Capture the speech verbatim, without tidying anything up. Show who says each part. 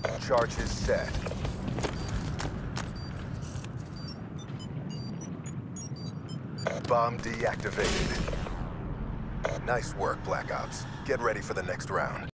Speaker 1: Charges set. Bomb deactivated. Nice work, Black Ops. Get ready for the next round.